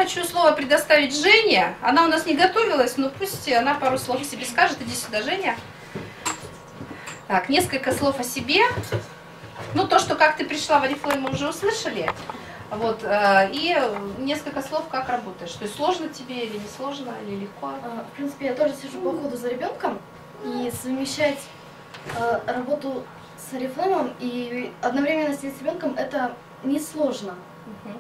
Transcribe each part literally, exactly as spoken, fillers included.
хочу слово предоставить Жене. Она у нас не готовилась, но пусть она пару слов о себе скажет. Иди сюда, Женя. Так, несколько слов о себе. Ну, то, что как ты пришла в Oriflame, мы уже услышали. Вот, и несколько слов, как работаешь. То есть сложно тебе или не сложно, или легко? В принципе, я тоже сижу по уходу за ребенком. И совмещать работу с Oriflame и одновременно сидеть с ребенком — это несложно. Угу.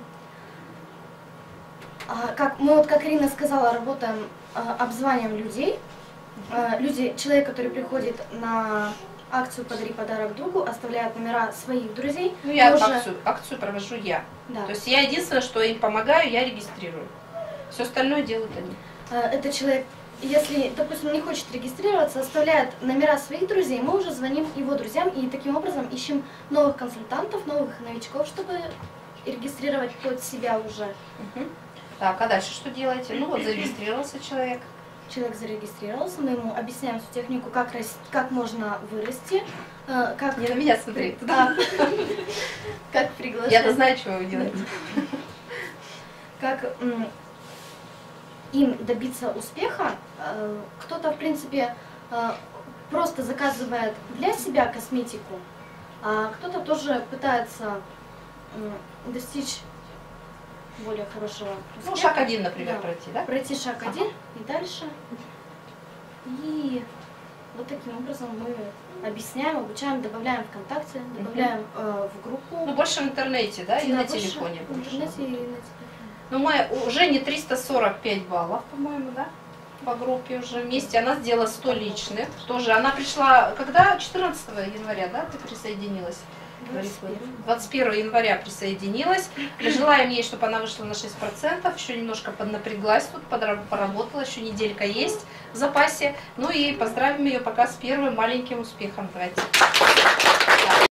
Как, мы, вот, как Ирина сказала, работаем обзванием людей. Люди, человек, который приходит на акцию «Подари подарок другу», оставляет номера своих друзей. Ну, я уже... акцию, акцию провожу я. Да. То есть я единственное, что им помогаю, я регистрирую. Все остальное делают они. Это человек, если, допустим, не хочет регистрироваться, оставляет номера своих друзей, мы уже звоним его друзьям и таким образом ищем новых консультантов, новых новичков, чтобы регистрировать под себя уже. Угу. Так, а дальше что делаете? Ну вот зарегистрировался человек. Человек зарегистрировался, мы ему объясняем всю технику, как, рас... как можно вырасти, как... Не на меня смотри. Да. Как приглашать. Я-то знаю, что вы делаете. Как им добиться успеха. Кто-то, в принципе, просто заказывает для себя косметику, а кто-то тоже пытается достичь более хорошего успеха. Ну, шаг один, например, да. пройти, да? Пройти шаг один и дальше. И вот таким образом мы объясняем, обучаем, добавляем ВКонтакте, добавляем э, в группу. Ну, больше в интернете, да, и да, на больше телефоне. В интернете и на телефоне. Ну, мы уже не триста сорок пять баллов, по-моему, да? По группе уже вместе. Она сделала сто личных. Тоже она пришла, когда? четырнадцатого января, да, ты присоединилась? двадцать первого января присоединилась. Желаем ей, чтобы она вышла на шесть процентов. Еще немножко поднапряглась тут, поработала. Еще неделька есть в запасе. Ну и поздравим ее пока с первым маленьким успехом. Давайте.